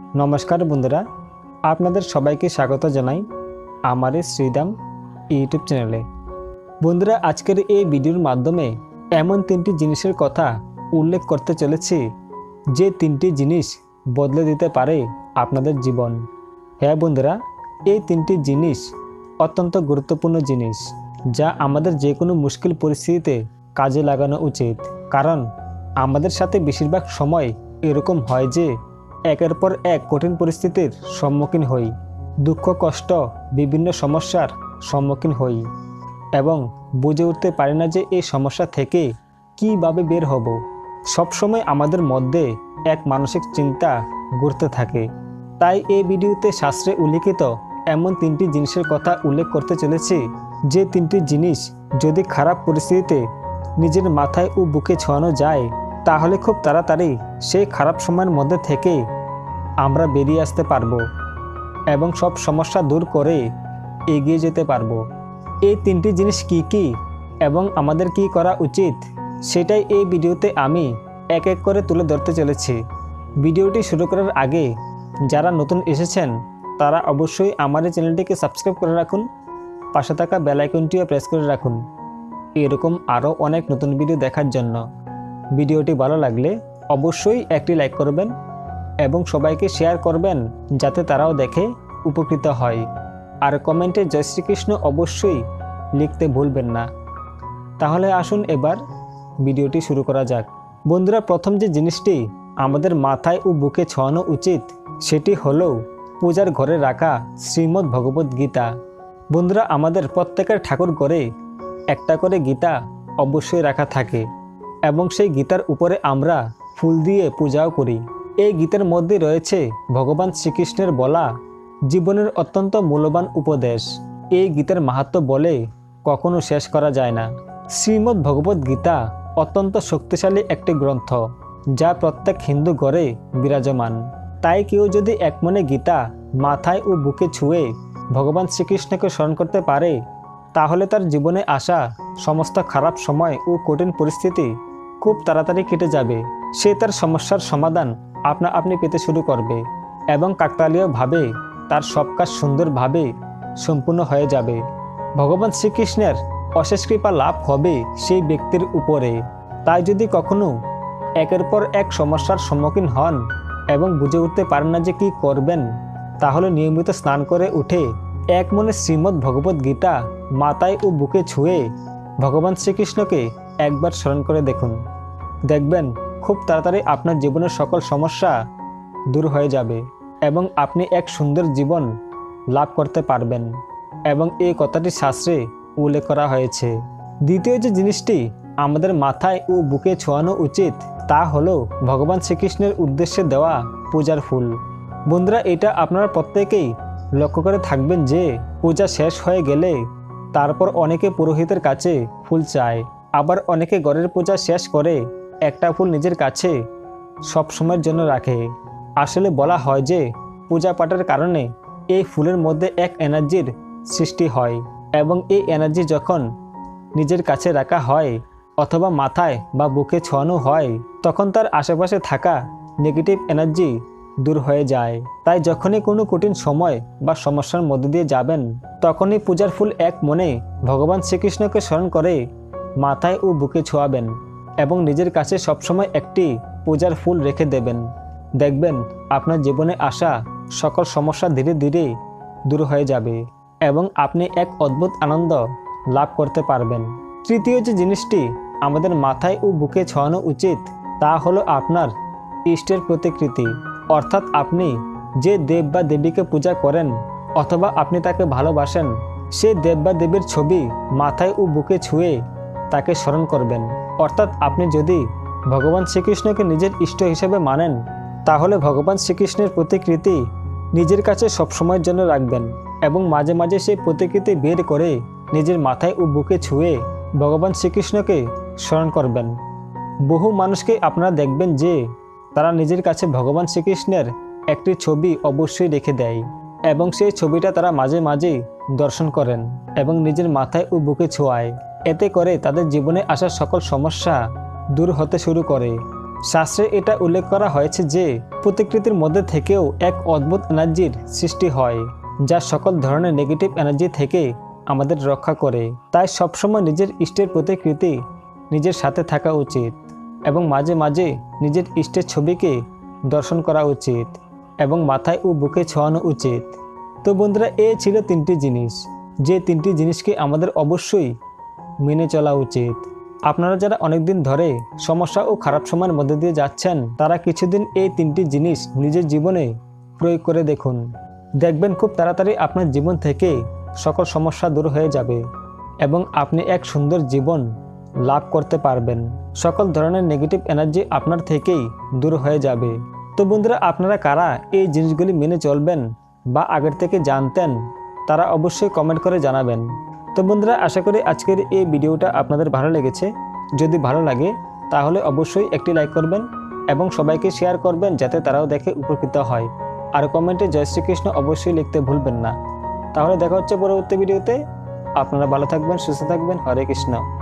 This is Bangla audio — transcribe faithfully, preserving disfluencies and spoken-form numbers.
নমস্কার বন্ধুরা, আপনাদের সবাইকে স্বাগত জানাই আমার এই শ্রীদাম ইউটিউব চ্যানেলে। বন্ধুরা, আজকের এই ভিডিওর মাধ্যমে এমন তিনটি জিনিসের কথা উল্লেখ করতে চলেছি যে তিনটি জিনিস বদলে দিতে পারে আপনাদের জীবন। হ্যাঁ বন্ধুরা, এই তিনটি জিনিস অত্যন্ত গুরুত্বপূর্ণ জিনিস যা আমাদের যে কোনো মুশকিল পরিস্থিতিতে কাজে লাগানো উচিত। কারণ আমাদের সাথে বেশিরভাগ সময় এরকম হয় যে একের পর এক কঠিন পরিস্থিতির সম্মুখীন হই, দুঃখ কষ্ট বিভিন্ন সমস্যার সম্মুখীন হই এবং বুঝে উঠতে পারি না যে এই সমস্যা থেকে কীভাবে বের হব। সবসময় আমাদের মধ্যে এক মানসিক চিন্তা ঘুরতে থাকে। তাই এই ভিডিওতে শাস্ত্রে উল্লিখিত এমন তিনটি জিনিসের কথা উল্লেখ করতে চলেছি যে তিনটি জিনিস যদি খারাপ পরিস্থিতিতে নিজের মাথায় ও বুকে ছোঁয়ানো যায় তাহলে খুব তাড়াতাড়ি সেই খারাপ সময়ের মধ্যে থেকে আমরা বেরিয়ে আসতে পারবো এবং সব সমস্যা দূর করে এগিয়ে যেতে পারবো। এই তিনটি জিনিস কি কি এবং আমাদের কি করা উচিত সেটাই এই ভিডিওতে আমি এক এক করে তুলে ধরতে চলেছি। ভিডিওটি শুরু করার আগে যারা নতুন এসেছেন তারা অবশ্যই আমার এই চ্যানেলটিকে সাবস্ক্রাইব করে রাখুন, পাশে থাকা বেল আইকনটিও প্রেস করে রাখুন এরকম আরও অনেক নতুন ভিডিও দেখার জন্য। ভিডিওটি ভালো লাগলে অবশ্যই একটি লাইক করবেন এবং সবাইকে শেয়ার করবেন যাতে তারাও দেখে উপকৃত হয়। আর কমেন্টে জয় শ্রীকৃষ্ণ অবশ্যই লিখতে ভুলবেন না। তাহলে আসুন এবার ভিডিওটি শুরু করা যাক। বন্ধুরা, প্রথম যে জিনিসটি আমাদের মাথায় ও বুকে ছোঁয়ানো উচিত সেটি হলো পূজার ঘরে রাখা শ্রীমদ্ ভগবত গীতা। বন্ধুরা, আমাদের প্রত্যেকের ঠাকুর ঘরে একটা করে গীতা অবশ্যই রাখা থাকে এবং সেই গীতার উপরে আমরা ফুল দিয়ে পূজাও করি। এই গীতার মধ্যে রয়েছে ভগবান শ্রীকৃষ্ণের বলা জীবনের অত্যন্ত মূল্যবান উপদেশ। এই গীতার মাহাত্ম্য বলে কখনো শেষ করা যায় না। শ্রীমদ্ ভগবত গীতা অত্যন্ত শক্তিশালী একটি গ্রন্থ যা প্রত্যেক হিন্দু ঘরে বিরাজমান। তাই কেউ যদি এক মনে গীতা মাথায় ও বুকে ছুঁয়ে ভগবান শ্রীকৃষ্ণকে স্মরণ করতে পারে তাহলে তার জীবনে আসা সমস্ত খারাপ সময় ও কঠিন পরিস্থিতি খুব তাড়াতাড়ি কেটে যাবে। সে তার সমস্যার সমাধান আপনা আপনি পেতে শুরু করবে এবং কাকতালীয়ভাবে তার সব কাজ সুন্দরভাবে সম্পূর্ণ হয়ে যাবে। ভগবান শ্রীকৃষ্ণের অশেষ কৃপা লাভ হবে সেই ব্যক্তির উপরে। তাই যদি কখনো একের পর এক সমস্যার সম্মুখীন হন এবং বুঝে উঠতে পারেন না যে কী করবেন তাহলে নিয়মিত স্নান করে উঠে এক মনে শ্রীমদ্ ভগবত গীতা মাথায় ও বুকে ছুঁয়ে ভগবান শ্রীকৃষ্ণকে একবার স্মরণ করে দেখুন। দেখবেন খুব তাড়াতাড়ি আপনার জীবনের সকল সমস্যা দূর হয়ে যাবে এবং আপনি এক সুন্দর জীবন লাভ করতে পারবেন এবং এই কথাটি শাস্ত্রে উল্লেখ করা হয়েছে। দ্বিতীয় যে জিনিসটি আমাদের মাথায় ও বুকে ছোঁয়ানো উচিত তা হলো ভগবান শ্রীকৃষ্ণের উদ্দেশ্যে দেওয়া পূজার ফুল। বন্ধুরা, এটা আপনারা প্রত্যেকেই লক্ষ্য করে থাকবেন যে পূজা শেষ হয়ে গেলে তারপর অনেকে পুরোহিতের কাছে ফুল চায়, আবার অনেকে ঘরের পূজা শেষ করে একটা ফুল নিজের কাছে সব সময়ের জন্য রাখে। আসলে বলা হয় যে পূজা পাঠের কারণে এই ফুলের মধ্যে এক এনার্জির সৃষ্টি হয় এবং এই এনার্জি যখন নিজের কাছে রাখা হয় অথবা মাথায় বা বুকে ছোঁয়ানো হয় তখন তার আশেপাশে থাকা নেগেটিভ এনার্জি দূর হয়ে যায়। তাই যখনই কোনো কঠিন সময় বা সমস্যার মধ্যে দিয়ে যাবেন তখনই পূজার ফুল এক মনে ভগবান শ্রীকৃষ্ণকে স্মরণ করে মাথায় ও বুকে ছোঁয়াবেন এবং নিজের কাছে সবসময় একটি পূজার ফুল রেখে দেবেন। দেখবেন আপনার জীবনে আসা সকল সমস্যা ধীরে ধীরে দূর হয়ে যাবে এবং আপনি এক অদ্ভুত আনন্দ লাভ করতে পারবেন। তৃতীয় যে জিনিসটি আমাদের মাথায় ও বুকে ছোঁয়ানো উচিত তা হলো আপনার ইষ্টের প্রতিকৃতি। অর্থাৎ আপনি যে দেব বা দেবীকে পূজা করেন অথবা আপনি তাকে ভালোবাসেন সেই দেব বা দেবীর ছবি মাথায় ও বুকে ছুঁয়ে তাকে স্মরণ করবেন। অর্থাৎ আপনি যদি ভগবান শ্রীকৃষ্ণকে নিজের ইষ্ট হিসেবে মানেন তাহলে ভগবান শ্রীকৃষ্ণের প্রতিকৃতি নিজের কাছে সবসময়ের জন্য রাখবেন এবং মাঝে মাঝে সেই প্রতিকৃতি বের করে নিজের মাথায় ও বুকে ছুঁয়ে ভগবান শ্রীকৃষ্ণকে স্মরণ করবেন। বহু মানুষকে আপনারা দেখবেন যে তারা নিজের কাছে ভগবান শ্রীকৃষ্ণের একটি ছবি অবশ্যই রেখে দেয় এবং সেই ছবিটা তারা মাঝে মাঝে দর্শন করেন এবং নিজের মাথায় ও বুকে ছোঁয়ায়। এতে করে তাদের জীবনে আসা সকল সমস্যা দূর হতে শুরু করে শাস্ত্রে এটা উল্লেখ করা হয়েছে যে প্রতিকৃতির মধ্যে থেকেও এক অদ্ভুত এনার্জির সৃষ্টি হয়, যা সকল ধরনের নেগেটিভ এনার্জি থেকে আমাদের রক্ষা করে। তাই সবসময় নিজের ইষ্টের প্রতিকৃতি নিজের সাথে থাকা উচিত এবং মাঝে মাঝে নিজের ইষ্টের ছবিকে দর্শন করা উচিত এবং মাথায় ও বুকে ছোঁয়ানো উচিত। তো বন্ধুরা, এ ছিল তিনটি জিনিস, যে তিনটি জিনিসকে আমাদের অবশ্যই মেনে চলা উচিত। আপনারা যারা অনেকদিন ধরে সমস্যা ও খারাপ সময়ের মধ্যে দিয়ে যাচ্ছেন, তারা কিছুদিন এই তিনটি জিনিস নিজের জীবনে প্রয়োগ করে দেখুন। দেখবেন খুব তাড়াতাড়ি আপনার জীবন থেকে সকল সমস্যা দূর হয়ে যাবে এবং আপনি এক সুন্দর জীবন লাভ করতে পারবেন। সকল ধরনের নেগেটিভ এনার্জি আপনার থেকেই দূর হয়ে যাবে। তো বন্ধুরা, আপনারা কারা এই জিনিসগুলি মেনে চলবেন বা আগের থেকে জানতেন, তারা অবশ্যই কমেন্ট করে জানাবেন। তো বন্ধুরা, আশা করি আজকের এই ভিডিওটা আপনাদের ভালো লেগেছে। যদি ভালো লাগে তাহলে অবশ্যই একটি লাইক করবেন এবং সবাইকে শেয়ার করবেন, যাতে তারাও দেখে উপকৃত হয়। আর কমেন্টে জয় শ্রীকৃষ্ণ অবশ্যই লিখতে ভুলবেন না। তাহলে দেখা হচ্ছে পরবর্তী ভিডিওতে। আপনারা ভালো থাকবেন, সুস্থ থাকবেন। হরে কৃষ্ণ।